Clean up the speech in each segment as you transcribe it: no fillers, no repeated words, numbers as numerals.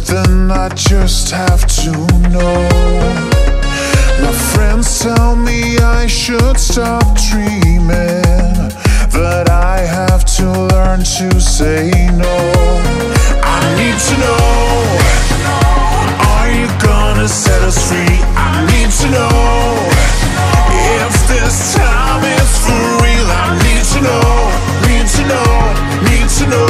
then I just have to know. My friends tell me I should stop dreaming, that I have to learn to say no. I need to know, are you gonna set us free? I need to know if this time is for real. I need to know, need to know, need to know.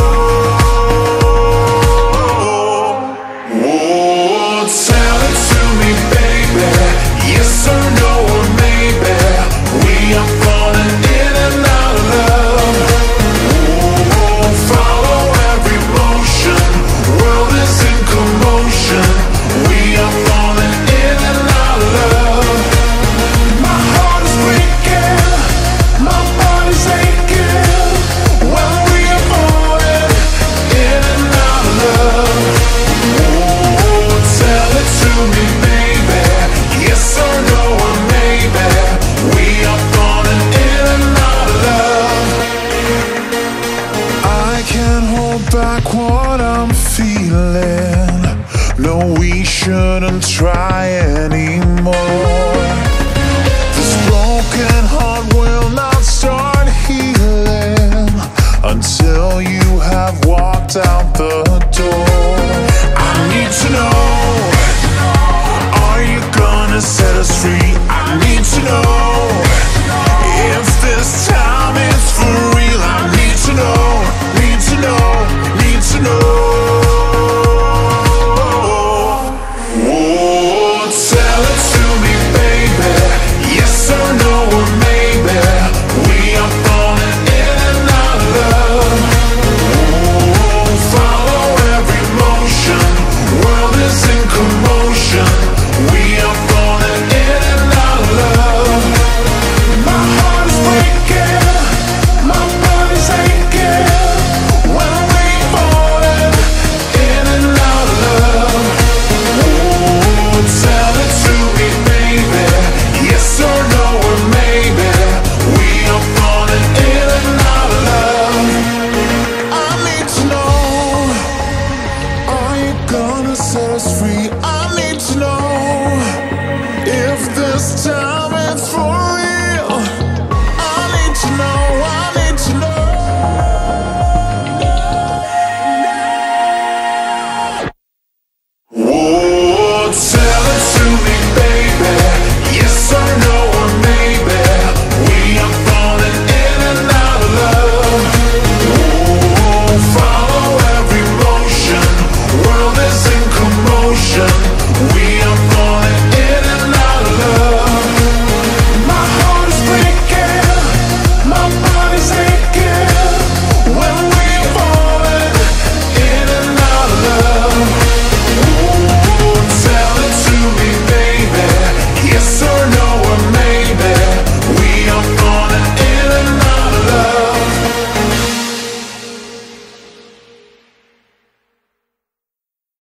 Oh, tell it to me, baby. Yes or no or maybe. We are falling in and out of love. Oh, follow every motion. World is in commotion. We are falling in and out of love. My heart is breaking, my body's aching, when we are falling in and out of love. Oh, tell it to me, baby. Yes or no or maybe. We are falling in and out of love. I can't hold back what I'm feeling. No, we shouldn't try anymore. This broken heart will not start healing until you have walked out the door. I need to know, are you gonna set us free? I need to know if this time is for real. I need to know, need to know, need to know. Oh, tell it to me, baby. Yes or no or maybe. We are falling in and out of love. Oh, follow every motion. World is in commotion. We are falling in and out of love. My heart is breaking, my body's aching, when we falling in and out of love. Oh, tell it to me, baby. Yes or no or maybe. We are falling in and out of love. I need to know, are you gonna set us free? I need to know if this time